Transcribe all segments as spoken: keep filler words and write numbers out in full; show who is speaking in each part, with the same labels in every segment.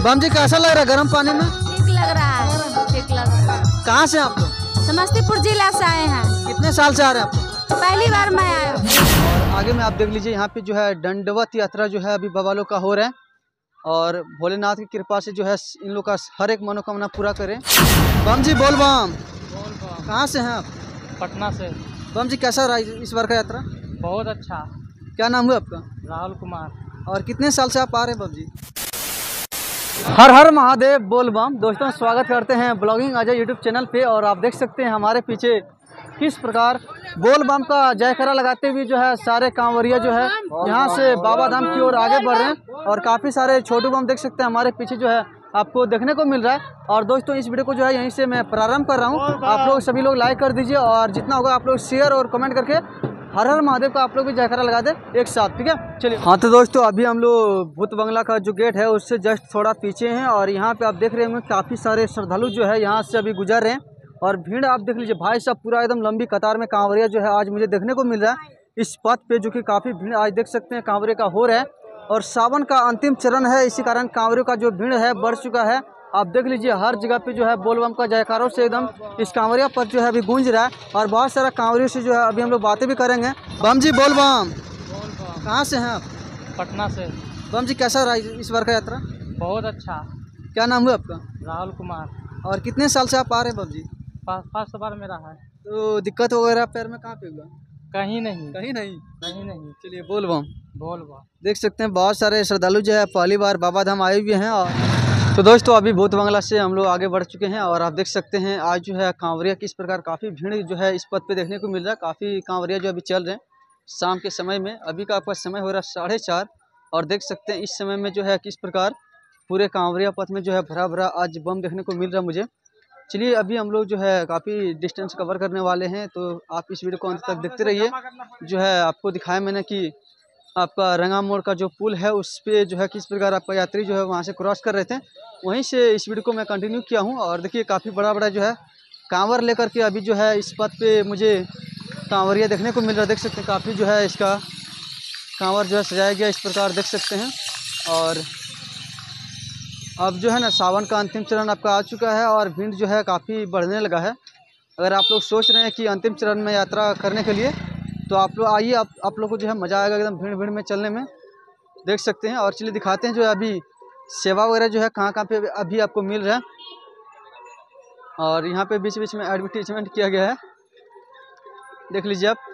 Speaker 1: बम जी कैसा लग रहा है गर्म पानी में?
Speaker 2: ठीक लग रहा है, ठीक लग रहा है।
Speaker 1: कहाँ से आप लोग?
Speaker 2: समस्तीपुर जिला से आए हैं।
Speaker 1: कितने साल से आ रहे हैं आप लोग?
Speaker 2: पहली बार मैं आया हूँ।
Speaker 1: और आगे में आप देख लीजिए यहाँ पे जो है दंडवत यात्रा जो है अभी बाबा लोग का हो रहा है और भोलेनाथ की कृपा से जो है इन लोग का हर एक मनोकामना पूरा करें। बम जी बोल बम। कहाँ से हैं आप?
Speaker 3: पटना से।
Speaker 1: बम जी कैसा रहा इस बार का यात्रा?
Speaker 3: बहुत अच्छा।
Speaker 1: क्या नाम हुआ आपका?
Speaker 3: राहुल कुमार।
Speaker 1: और कितने साल से आप आ रहे हैं बम जी? हर हर महादेव बोल बम। दोस्तों स्वागत करते हैं ब्लॉगिंग अजय यूट्यूब चैनल पे। और आप देख सकते हैं हमारे पीछे किस प्रकार बोल बम का जयकारा लगाते हुए जो है सारे कांवरिया जो है यहाँ से बाबा धाम की ओर आगे बढ़ रहे हैं। और काफ़ी सारे छोटू बम देख सकते हैं हमारे पीछे जो है आपको देखने को मिल रहा है। और दोस्तों इस वीडियो को जो है यहीं से मैं प्रारंभ कर रहा हूँ। आप लोग सभी लोग लाइक कर दीजिए और जितना होगा आप लोग शेयर और कमेंट करके हर हर महादेव का आप लोग भी जयकारा लगा दे एक साथ, ठीक है? चलिए। हाँ तो दोस्तों अभी हम लोग भूत बंगला का जो गेट है उससे जस्ट थोड़ा पीछे हैं और यहाँ पे आप देख रहे होंगे काफ़ी सारे श्रद्धालु जो है यहाँ से अभी गुजर रहे हैं। और भीड़ आप देख लीजिए भाई साहब, पूरा एकदम लंबी कतार में कांवरिया जो है आज मुझे देखने को मिल रहा है इस पथ पे, जो कि काफ़ी भीड़ आज देख सकते हैं कांवरिया का हो रहा है। और सावन का अंतिम चरण है, इसी कारण कांवरियों का जो भीड़ है बढ़ चुका है। आप देख लीजिए हर जगह पे जो है बोलबम का जयकारों से एकदम इस कांवरिया पर जो है अभी गूंज रहा है। और बहुत सारा कांवरियों से जो है अभी हम लोग बातें भी करेंगे। बम जी बोल बम। कहाँ से हैं आप?
Speaker 3: पटना से।
Speaker 1: बम जी कैसा रहा इस बार का यात्रा?
Speaker 3: बहुत अच्छा।
Speaker 1: क्या नाम हुआ आपका?
Speaker 3: राहुल कुमार।
Speaker 1: और कितने साल से आप आ रहे हैं बम जी?
Speaker 3: फर्स्ट बार मेरा है।
Speaker 1: तो दिक्कत वगैरह पैर में कहाँ पे हुआ?
Speaker 3: कहीं नहीं।
Speaker 1: कहीं नहीं?
Speaker 3: कहीं नहीं।
Speaker 1: चलिए बोल बम।
Speaker 3: बोल बम।
Speaker 1: देख सकते हैं बहुत सारे श्रद्धालु जो है पहली बार बाबा धाम आए हुए हैं। और तो दोस्तों अभी भूत बंगला से हम लोग आगे बढ़ चुके हैं और आप देख सकते हैं आज जो है कांवरिया किस प्रकार काफ़ी भीड़ जो है इस पथ पे देखने को मिल रहा है। काफ़ी कांवरिया जो अभी चल रहे हैं शाम के समय में। अभी का आपका समय हो रहा है साढ़े चार और देख सकते हैं इस समय में जो है किस प्रकार पूरे कांवरिया पथ में जो है भरा भरा आज बम देखने को मिल रहा है मुझे। चलिए अभी हम लोग जो है काफ़ी डिस्टेंस कवर करने वाले हैं, तो आप इस वीडियो को अंत तक देखते रहिए। जो है आपको दिखाया मैंने कि आपका रंगा मोड़ का जो पुल है उस पे जो है किस प्रकार आपका यात्री जो है वहाँ से क्रॉस कर रहे थे, वहीं से इस वीडियो को मैं कंटिन्यू किया हूँ। और देखिए काफ़ी बड़ा बड़ा जो है कांवर लेकर के अभी जो है इस पथ पे मुझे कांवरिया देखने को मिल रहा है। देख सकते हैं काफ़ी जो है इसका कांवर जो है सजाया गया इस प्रकार देख सकते हैं। और अब जो है ना सावन का अंतिम चरण आपका आ चुका है और भीड़ जो है काफ़ी बढ़ने लगा है। अगर आप लोग सोच रहे हैं कि अंतिम चरण में यात्रा करने के लिए तो आप लोग आइए, आप आप लोग को जो है मज़ा आएगा एकदम भीड़ भीड़ में चलने में, देख सकते हैं। और चलिए दिखाते हैं जो है अभी सेवा वगैरह जो है कहाँ कहाँ पे अभी आपको मिल रहा है। और यहाँ पे बीच बीच में एडवर्टीजमेंट किया गया है, देख लीजिए आप।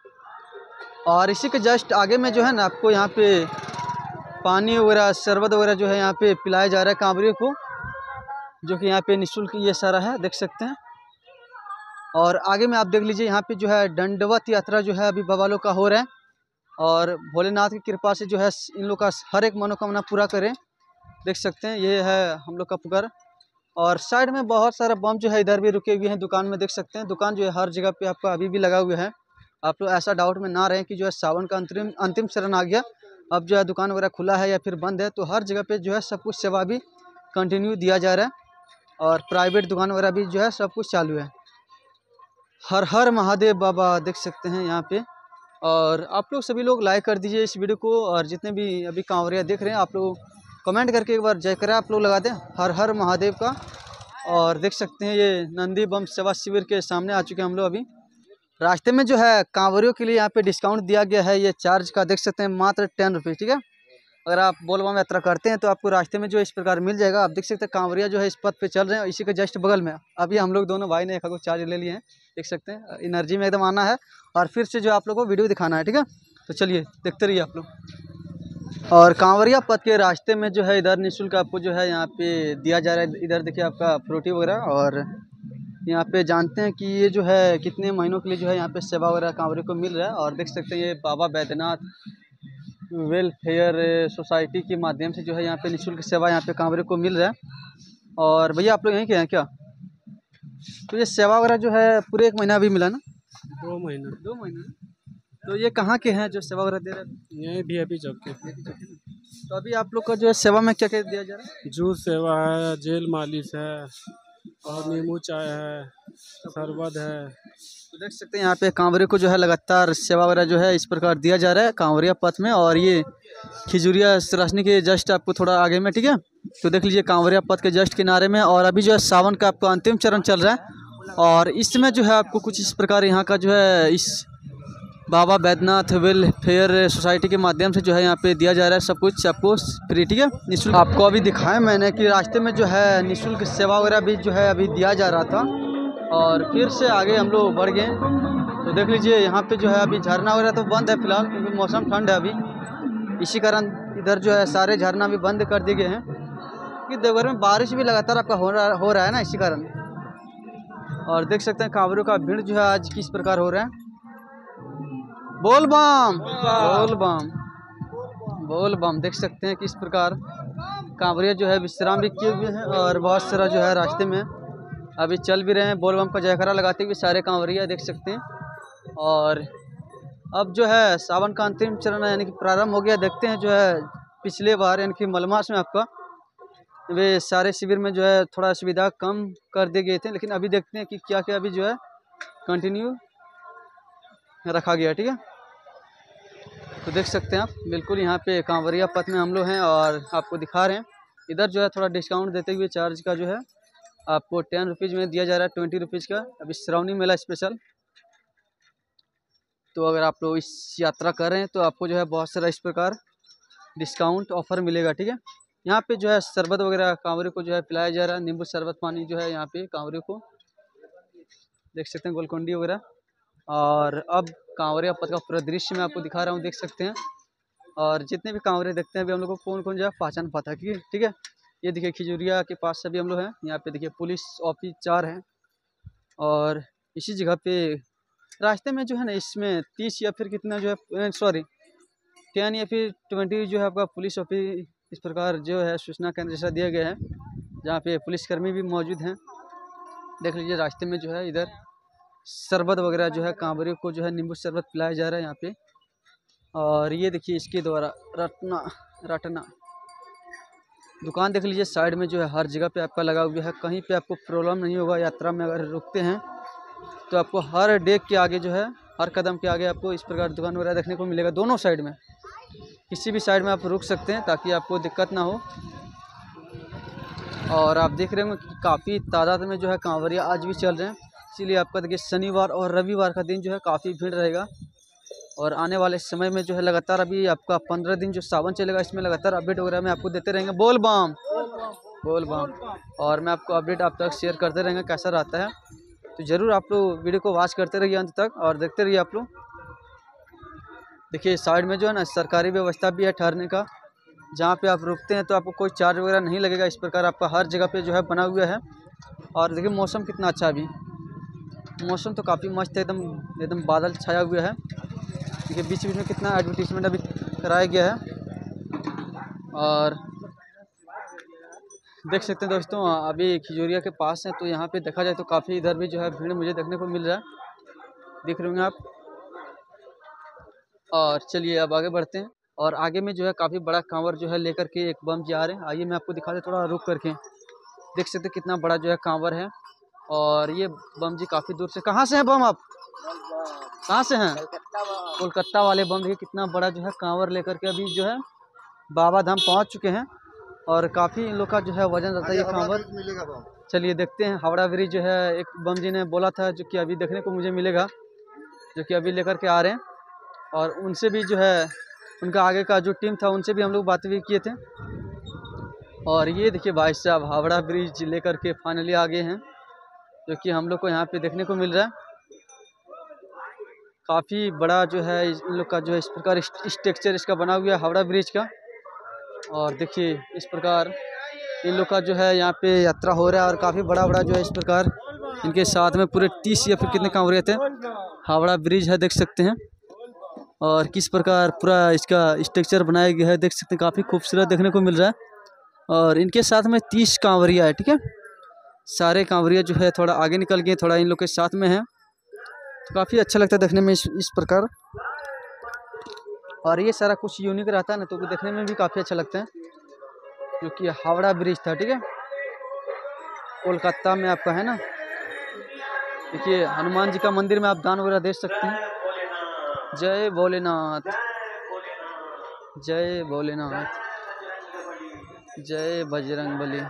Speaker 1: और इसी के जस्ट आगे में जो है ना आपको यहाँ पे पानी वगैरह शरबत वगैरह जो है यहाँ पे पिलाया जा रहा है कांवरियों को, जो कि यहाँ पे निःशुल्क ये सारा है देख सकते हैं। और आगे में आप देख लीजिए यहाँ पे जो है दंडवत यात्रा जो है अभी बाबा लोग का हो रहा है और भोलेनाथ की कृपा से जो है इन लोग का हर एक मनोकामना पूरा करें, देख सकते हैं। ये है हम लोग का पुकार। और साइड में बहुत सारा बम जो है इधर भी रुके हुए हैं दुकान में, देख सकते हैं। दुकान जो है हर जगह पे आपका अभी भी लगा हुआ है। आप लोग ऐसा डाउट में ना रहें कि जो है सावन का अंतिम अंतिम चरण आ गया, अब जो है दुकान वगैरह खुला है या फिर बंद है, तो हर जगह पे जो है सब कुछ सेवा भी कंटिन्यू दिया जा रहा है और प्राइवेट दुकान वगैरह भी जो है सब कुछ चालू है। हर हर महादेव बाबा देख सकते हैं यहाँ पे। और आप लोग सभी लोग लाइक कर दीजिए इस वीडियो को और जितने भी अभी कांवरिया देख रहे हैं आप लोग कमेंट करके एक बार जयकारा आप लोग लगा दें हर हर महादेव का। और देख सकते हैं ये नंदी बम सेवा शिविर के सामने आ चुके हैं हम लोग अभी। रास्ते में जो है कांवरियों के लिए यहाँ पे डिस्काउंट दिया गया है, ये चार्ज का देख सकते हैं मात्र टेन रुपीज़, ठीक है? अगर आप बोलबम यात्रा करते हैं तो आपको रास्ते में जो इस प्रकार मिल जाएगा। आप देख सकते हैं कांवरिया जो है इस पथ पे चल रहे हैं। इसी के जस्ट बगल में अभी हम लोग दोनों भाई ने एक आगो चार्ज ले लिए हैं, देख सकते हैं। एनर्जी में एकदम आना है और फिर से जो आप लोग को वीडियो दिखाना है, ठीक है? तो चलिए देखते रहिए आप लोग। और कांवरिया पथ के रास्ते में जो है इधर निःशुल्क आपको जो है यहाँ पे दिया जा रहा है। इधर देखिए आपका फ्रूटी वगैरह। और यहाँ पे जानते हैं कि ये जो है कितने महीनों के लिए जो है यहाँ पे सेवा वगैरह कांवरियों को मिल रहा है। और देख सकते हैं ये बाबा बैद्यनाथ वेलफेयर सोसाइटी के माध्यम से जो है यहाँ पे निःशुल्क सेवा यहाँ पे कांवरियों को मिल रहा है। और भैया आप लोग यहीं के हैं क्या? तो ये सेवा वगैरह जो है पूरे एक महीना अभी मिला ना?
Speaker 3: दो महीना।
Speaker 1: दो महीना। तो ये कहाँ के हैं जो सेवा वगैरह दे रहे हैं?
Speaker 3: यही भी अभी चौक के।
Speaker 1: तो अभी आप लोग का जो है सेवा में क्या क्या दिया जा रहा है?
Speaker 3: जूस सेवा है, जेल मालिश है और नींबू चाय है, शरबत है।
Speaker 1: देख सकते हैं यहाँ पे कांवरिया को जो है लगातार सेवा वगैरह जो है इस प्रकार दिया जा रहा है कांवरिया पथ में। और ये खिजुरिया राशनी के जस्ट आपको थोड़ा आगे में, ठीक है। तो देख लीजिए कांवरिया पथ के जस्ट किनारे में। और अभी जो है सावन का आपका अंतिम चरण चल रहा है और इसमें जो है आपको कुछ इस प्रकार यहाँ का जो है इस बाबा बैद्यनाथ वेलफेयर सोसाइटी के माध्यम से जो है यहाँ पे दिया जा रहा है सब कुछ आपको फ्री, ठीक है, निःशुल्क। आपको अभी दिखाया मैंने कि रास्ते में जो है निःशुल्क सेवा वगैरह भी जो है अभी दिया जा रहा था और फिर से आगे हम लोग बढ़ गए। तो देख लीजिए यहाँ पे जो है अभी झरना वगैरह तो बंद है फिलहाल, क्योंकि मौसम ठंड है अभी, इसी कारण इधर जो है सारे झरना भी बंद कर दिए गए हैं कि देवघर में बारिश भी लगातार आपका हो रहा हो रहा है ना, इसी कारण। और देख सकते हैं कांवरियों का भीड़ जो है आज किस प्रकार हो रहा है। बोल बम बोल बम बोल बम। देख सकते हैं किस प्रकार कांवरिया जो है विश्राम भी किए हुए हैं और बहुत सारा जो है रास्ते में अभी चल भी रहे हैं बोल बम का जयकारा लगाते हुए सारे कांवरिया देख सकते हैं। और अब जो है सावन का अंतिम चरण यानी कि प्रारंभ हो गया। देखते हैं जो है पिछले बार यानी कि मलमास में आपका वे सारे शिविर में जो है थोड़ा सुविधा कम कर दिए गए थे, लेकिन अभी देखते हैं कि क्या क्या अभी जो है कंटिन्यू रखा गया, ठीक है। तो देख सकते हैं आप बिल्कुल यहाँ पे कांवरिया पथ में हम लोग हैं और आपको दिखा रहे हैं इधर जो है थोड़ा डिस्काउंट देते हुए चार्ज का जो है आपको टेन रुपीज़ में दिया जा रहा है, ट्वेंटी रुपीज़ का अभी श्रावणी मेला स्पेशल। तो अगर आप लोग इस यात्रा कर रहे हैं तो आपको जो है बहुत सारा इस प्रकार डिस्काउंट ऑफर मिलेगा, ठीक है। यहाँ पे जो है शरबत वगैरह कांवरियों को जो है पिलाया जा रहा है, नींबू शरबत पानी जो है यहाँ पे कांवरियों को देख सकते हैं, गोलकुंडी वगैरह। और अब कांवरिया पथ का पूरा दृश्य मैं आपको दिखा रहा हूँ, देख सकते हैं। और जितने भी कांवरिया देखते हैं अभी हम लोग को कौन कौन जो है पहचान पाता है, ठीक है। ये देखिए खिजुरिया के पास से भी हम लोग हैं, यहाँ पे देखिए पुलिस ऑफिस चार है। और इसी जगह पे रास्ते में जो है ना इसमें तीस या फिर कितना जो है सॉरी टेन या फिर ट्वेंटी जो है आपका पुलिस ऑफिस इस प्रकार जो है सूचना केंद्र जैसा दिया गया है, जहाँ पे पुलिसकर्मी भी मौजूद हैं। देख लीजिए रास्ते में जो है इधर शरबत वगैरह जो है कांवरियों को जो है नींबू शरबत पिलाया जा रहा है यहाँ पे। और ये देखिए इसके द्वारा रटना रटना दुकान देख लीजिए साइड में जो है हर जगह पे आपका लगा हुआ है, कहीं पे आपको प्रॉब्लम नहीं होगा। यात्रा में अगर रुकते हैं तो आपको हर डेक के आगे जो है हर कदम के आगे आपको इस प्रकार दुकान वगैरह देखने को मिलेगा। दोनों साइड में किसी भी साइड में आप रुक सकते हैं ताकि आपको दिक्कत ना हो। और आप देख रहे होंगे कि काफ़ी तादाद में जो है कांवरिया आज भी चल रहे हैं, इसीलिए आपका देखिए शनिवार और रविवार का दिन जो है काफ़ी भीड़ रहेगा। और आने वाले समय में जो है लगातार अभी आपका पंद्रह दिन जो सावन चलेगा इसमें लगातार अपडेट वगैरह में आपको देते रहेंगे। बोल बम बोल बम। और मैं आपको अपडेट आप तक शेयर करते रहेंगे कैसा रहता है। तो ज़रूर आप लोग वीडियो को वॉच करते रहिए अंत तक और देखते रहिए आप लोग। देखिए साइड में जो है ना सरकारी व्यवस्था भी है ठहरने का, जहाँ पे आप रुकते हैं तो आपको कोई चार्ज वगैरह नहीं लगेगा। इस प्रकार आपका हर जगह पे जो है बना हुआ है। और देखिए मौसम कितना अच्छा है, अभी मौसम तो काफ़ी मस्त है, एकदम एकदम बादल छाया हुआ है। देखिए बीच बीच में कितना एडवर्टीजमेंट अभी कराया गया है। और देख सकते हैं दोस्तों अभी खिजुरिया के पास है, तो यहाँ पे देखा जाए तो काफ़ी इधर भी जो है भीड़ मुझे देखने को मिल रहा है, देख रहे होंगे आप। और चलिए अब आगे बढ़ते हैं। और आगे में जो है काफ़ी बड़ा कांवर जो है लेकर के एक बम जी आ रहे हैं। आइए मैं आपको दिखा दे थोड़ा रुक करके। देख सकते हैं कितना बड़ा जो है कांवर है। और ये बम जी काफ़ी दूर से, कहाँ से हैं बम आप, कहाँ से हैं? कोलकाता वाले बम देखिए कितना बड़ा जो है कांवर लेकर के अभी जो है बाबा धाम पहुँच चुके हैं। और काफ़ी इन लोग का जो है वजन रहता है ये कांवर। चलिए देखते हैं। हावड़ा ब्रिज जो है एक बम जी ने बोला था जो कि अभी देखने को मुझे मिलेगा, जो कि अभी लेकर के आ रहे हैं। और उनसे भी जो है उनका आगे का जो टीम था उनसे भी हम लोग बातें भी किए थे। और ये देखिए भाई साहब हावड़ा ब्रिज लेकर के फाइनली आ गए हैं, जो कि हम लोग को यहाँ पे देखने को मिल रहा है। काफ़ी बड़ा जो है इन लोग का जो है इस प्रकार स्ट्रक्चर इसका बना हुआ है हावड़ा ब्रिज का। और देखिए इस प्रकार इन लोग का जो है यहाँ पे यात्रा हो रहा है। और काफ़ी बड़ा बड़ा जो है इस प्रकार इनके साथ में पूरे तीस या फिर कितने कांवरिया थे। हावड़ा ब्रिज है देख सकते हैं। और किस प्रकार पूरा इसका स्ट्रक्चर बनाया गया है देख सकते हैं, काफ़ी खूबसूरत देखने को मिल रहा है। और इनके साथ में तीस कांवरिया है, ठीक है। सारे कांवरिया जो है थोड़ा आगे निकल गए, थोड़ा इन लोग के साथ में है, तो काफ़ी अच्छा लगता है देखने में इस, इस प्रकार। और ये सारा कुछ यूनिक रहता है ना, तो देखने में भी काफ़ी अच्छा लगता है। जो कि हावड़ा ब्रिज था, ठीक है, कोलकाता में आपका है ना। देखिए हनुमान जी का मंदिर में आप दान वगैरह दे सकते हैं। जय भोलेनाथ, जय भोलेनाथ, जय बजरंगबली।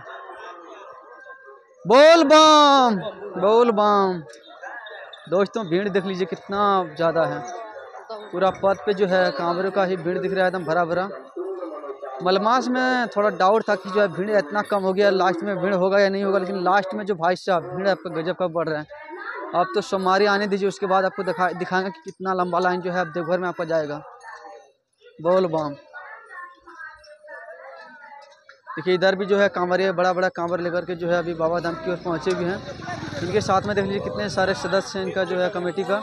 Speaker 1: बोल बम, बोल बम। दोस्तों भीड़ देख लीजिए कितना ज़्यादा है। पूरा पथ पे जो है कांवरों का ही भीड़ दिख रहा है, एकदम भरा भरा। मलमास में थोड़ा डाउट था कि जो है भीड़ इतना कम हो गया, लास्ट में भीड़ होगा या नहीं होगा, लेकिन लास्ट में जो भाई साहब भीड़ आपका गजब का बढ़ रहा है। अब तो सोमवारी आने दीजिए, उसके बाद आपको दिखा दिखाएंगे कि कितना लंबा लाइन जो है अब देवघर में आपका जाएगा। बोल बम। देखिए इधर भी जो है कांवरिया बड़ा बड़ा कांवर लेकर के जो है अभी बाबा धाम की ओर पहुँचे भी हैं। इनके साथ में देख लीजिए कितने सारे सदस्य हैं इनका जो है कमेटी का,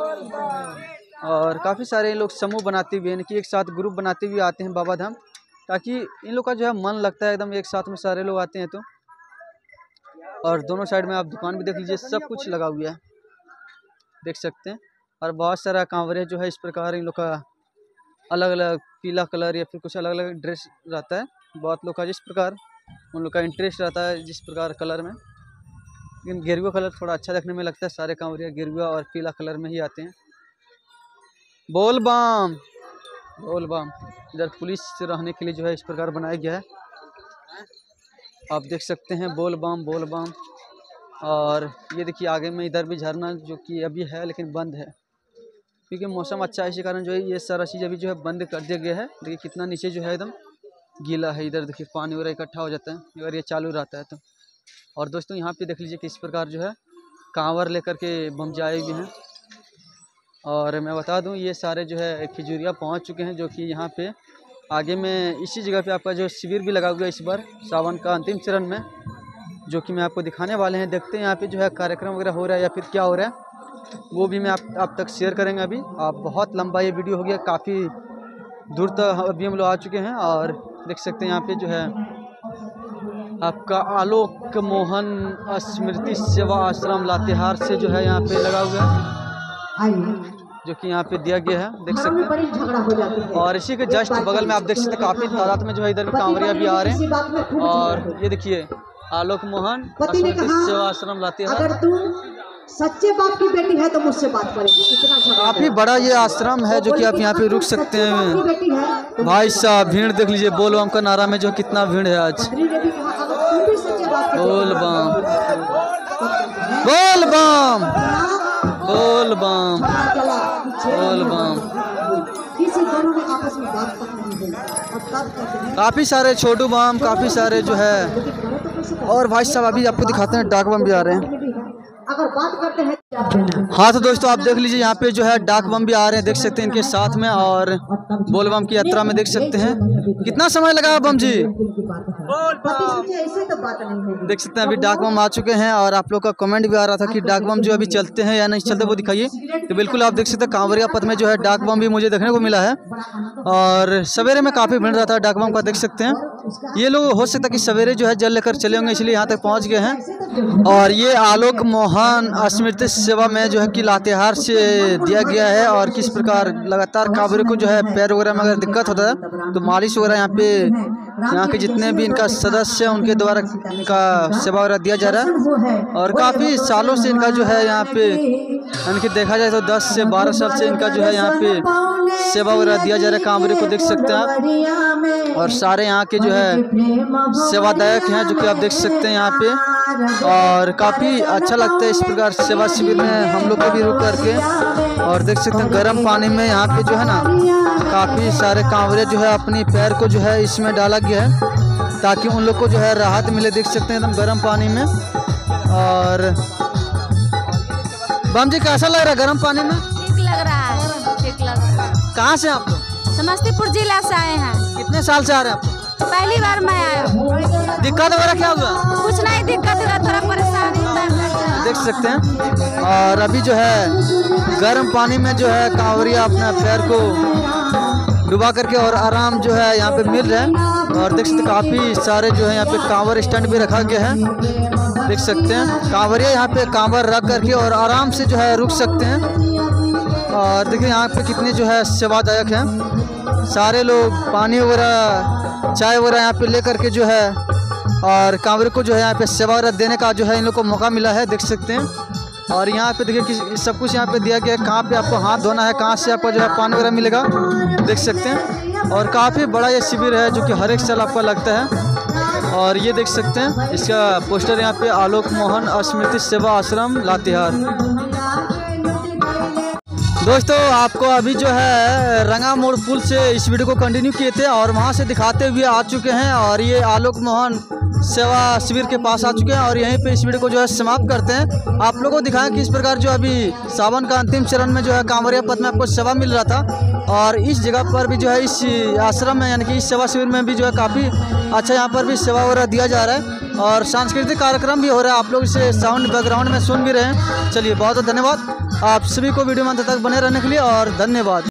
Speaker 1: और काफ़ी सारे लोग समूह बनाते हुए इनकी एक साथ ग्रुप बनाते हुए आते हैं बाबा धाम, ताकि इन लोग का जो है मन लगता है एकदम एक साथ में सारे लोग आते हैं तो। और दोनों साइड में आप दुकान भी देख लीजिए, सब कुछ लगा हुआ है, देख सकते हैं। और बहुत सारा कांवरिया जो है इस प्रकार इन लोग का अलग अलग पीला कलर या फिर कुछ अलग अलग ड्रेस रहता है। बहुत लोग का जिस प्रकार उन लोग का इंटरेस्ट रहता है जिस प्रकार कलर में, लेकिन गेरुआ कलर थोड़ा अच्छा देखने में लगता है। सारे कांवरिया गेरुआ और पीला कलर में ही आते हैं। बोल बम, बोल बम। इधर पुलिस रहने के लिए जो है इस प्रकार बनाया गया है, आप देख सकते हैं। बोल बम, बोल बम। और ये देखिए आगे में इधर भी झरना जो कि अभी है लेकिन बंद है, क्योंकि मौसम अच्छा है, इसी कारण जो है ये सारा चीज़ अभी जो है बंद कर दिया गया है। देखिए कितना नीचे जो है एकदम गीला है, इधर देखिए पानी वगैरह इकट्ठा हो जाता है अगर ये चालू रहता है तो। और दोस्तों यहाँ पे देख लीजिए किस प्रकार जो है कांवर लेकर के बम जाए भी हैं। और मैं बता दूं ये सारे जो है खिजूरिया पहुँच चुके हैं, जो कि यहाँ पे आगे में इसी जगह पे आपका जो शिविर भी लगा हुआ है इस बार सावन का अंतिम चरण में, जो कि मैं आपको दिखाने वाले हैं। देखते हैं यहाँ पे जो है कार्यक्रम वगैरह हो रहा है या फिर क्या हो रहा है, वो भी मैं आप आप तक शेयर करेंगे। अभी आप बहुत लंबा ये वीडियो हो गया, काफ़ी दूर तक अभी हम लोग आ चुके हैं। और देख सकते हैं यहाँ पे जो है आपका आलोक मोहन स्मृति सेवा आश्रम लातेहार से जो है यहाँ पे लगा हुआ है, जो कि यहाँ पे दिया गया है, देख सकते हैं। और इसी के जस्ट बगल में आप देख सकते हैं काफ़ी तादाद में जो है इधर भी कांवरिया भी आ रहे हैं। और ये देखिए आलोक मोहन स्मृति सेवा आश्रम लातेहार।
Speaker 4: अगर तू सच्चे बाप की बेटी है तो मुझसे बात करेगी। कितना
Speaker 1: काफ़ी बड़ा ये आश्रम है, जो कि आप यहाँ पे रुक सकते हैं। भाई साहब भीड़ देख लीजिए, बोल बम का नारा में जो कितना भीड़ है आज। बोल बम, बोल बम, बोल बम, बोल बम। काफ़ी सारे छोटू बम, काफ़ी सारे जो है। और भाई साहब अभी आपको दिखाते हैं डाक बम भी आ रहे हैं।
Speaker 4: अगर बात करते हैं
Speaker 1: हाँ तो दोस्तों आप देख लीजिए यहाँ पे जो है डाक बम भी आ रहे हैं, देख सकते हैं इनके साथ में। और बोल बम की यात्रा में देख सकते हैं कितना समय लगा बम जी, देख सकते हैं अभी डाक बम आ चुके हैं। और आप लोग का कमेंट भी आ रहा था कि डाक बम जो अभी चलते हैं या नहीं चलते वो दिखाइए, तो बिल्कुल आप देख सकते हैं कांवरिया पथ में जो है डाक बम भी मुझे देखने को मिला है। और सवेरे में काफ़ी भीड़ रहा था डाक बम का, देख सकते हैं। ये लोग हो सकता है कि सवेरे जो है जल लेकर चले होंगे, इसलिए यहाँ तक पहुँच गए हैं। और ये आलोक मोहन स्मृति सेवा में जो है कि लातेहार से दिया गया है। और किस प्रकार लगातार कांवरियों को जो है पैर वगैरह में अगर दिक्कत होता है तो मालिश वगैरह यहाँ पे यहाँ के जितने भी इनका सदस्य हैं उनके द्वारा इनका सेवा वगैरह दिया जा रहा है। और काफ़ी सालों से इनका जो है यहाँ पे इनके देखा जाए तो दस से बारह साल से इनका जो है यहाँ पे सेवा वगैरह दिया जा रहा है कांवरियों को, देख सकते हैं आप। और सारे यहाँ के जो है सेवादायक हैं, जो कि आप देख सकते हैं यहाँ पे। और काफ़ी अच्छा लगता है इस प्रकार सेवा शिविर में हम लोग को भी रुक करके। और देख सकते हैं गर्म पानी में यहाँ पे जो है ना काफ़ी सारे कांवरिया जो है अपनी पैर को जो है इसमें डाला गया है ताकि उन लोग को जो है राहत मिले, देख सकते हैं एकदम गर्म पानी में। और बम जी कैसा लग रहा है गर्म पानी में?
Speaker 2: ठीक लग रहा है, ठीक लग रहा है।
Speaker 1: कहाँ से आप लोग?
Speaker 2: समस्तीपुर जिला से आए हैं।
Speaker 1: कितने साल से आ रहे हैं आप?
Speaker 2: पहली बार मैं आया हूँ।
Speaker 1: दिक्कत वगैरह क्या हुआ?
Speaker 2: कुछ नहीं दिक्कत हुआ, थोड़ा परेशानी
Speaker 1: देख सकते हैं। और अभी जो है गर्म पानी में जो है कांवरिया अपना पैर को डुबा करके और आराम जो है यहाँ पे मिल रहा है। और देख सकते हैं काफ़ी सारे जो है यहाँ पे कांवर स्टैंड भी रखा गया है, देख सकते हैं। कांवरिया यहाँ पे कांवर रख करके और आराम से जो है रुक सकते हैं। और देखिए यहाँ पे कितने जो है सेवादायक हैं, सारे लोग पानी वगैरह चाय वगैरह यहाँ पे ले करके जो है और कांवरिया को जो है यहाँ पे सेवा वगैरह देने का जो है इन लोग को मौका मिला है, देख सकते हैं। और यहाँ पे देखिए कि सब कुछ यहाँ पे दिया गया है, कहाँ पे आपको हाथ धोना है, कहाँ से आपको जो है पानी वगैरह मिलेगा, देख सकते हैं। और काफ़ी बड़ा ये शिविर है जो कि हर एक साल आपका लगता है। और ये देख सकते हैं इसका पोस्टर यहाँ पे, आलोक मोहन स्मृति सेवा आश्रम लातेहार। दोस्तों आपको अभी जो है रंगा मोड़ पुल से इस वीडियो को कंटिन्यू किए थे और वहाँ से दिखाते हुए आ चुके हैं और ये आलोक मोहन सेवा शिविर के पास आ चुके हैं और यहीं पे इस वीडियो को जो है समाप्त करते हैं। आप लोगों को दिखाएं कि इस प्रकार जो अभी सावन का अंतिम चरण में जो है कांवरिया पथ में आपको सेवा मिल रहा था और इस जगह पर भी जो है इस आश्रम में यानी कि इस सेवा शिविर में भी जो है काफ़ी अच्छा यहाँ पर भी सेवा वगैरह दिया जा रहा है और सांस्कृतिक कार्यक्रम भी हो रहा है। आप लोग इसे साउंड बैकग्राउंड में सुन भी रहे हैं। चलिए बहुत बहुत धन्यवाद आप सभी को वीडियो में अंत तक बने रहने के लिए और धन्यवाद।